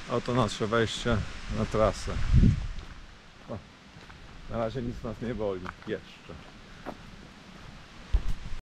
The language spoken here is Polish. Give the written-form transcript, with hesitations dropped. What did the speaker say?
Oto nasze wejście na trasę. O, na razie nic nas nie boli. Jeszcze.